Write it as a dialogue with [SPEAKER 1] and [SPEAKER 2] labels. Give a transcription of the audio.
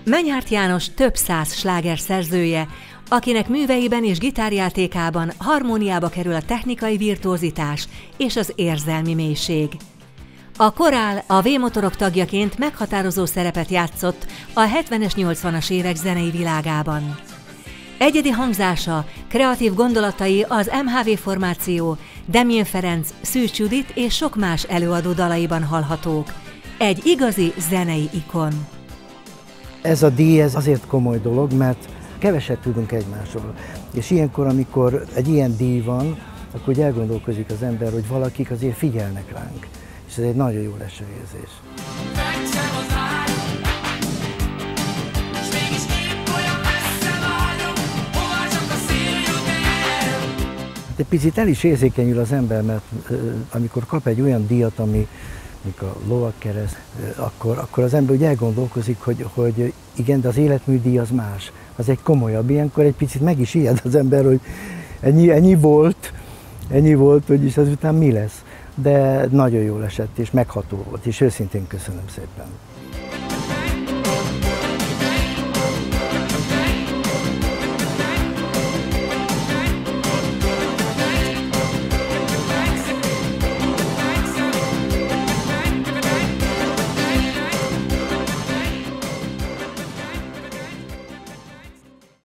[SPEAKER 1] Menyhárt János több száz sláger szerzője, akinek műveiben és gitárjátékában harmóniába kerül a technikai virtuózitás és az érzelmi mélység. A korál a V-motorok tagjaként meghatározó szerepet játszott a 70-es, 80-as évek zenei világában. Egyedi hangzása, kreatív gondolatai az MHV formáció, Demjén Ferenc, Szűcs Judit és sok más előadó dalaiban hallhatók. Egy igazi zenei ikon.
[SPEAKER 2] Ez a díj ez azért komoly dolog, mert keveset tudunk egymásról. És ilyenkor, amikor egy ilyen díj van, akkor úgy elgondolkozik az ember, hogy valakik azért figyelnek ránk. És ez egy nagyon jó lesőérzés. Egy picit el is érzékenyül az ember, mert amikor kap egy olyan díjat, ami a Lovagkereszt, akkor az ember úgy elgondolkozik, hogy igen, de az életműdíj az más, az egy komolyabb. Ilyenkor egy picit meg is ijed az ember, hogy ennyi volt, hogy azután mi lesz. De nagyon jól esett, és megható volt, és őszintén köszönöm szépen.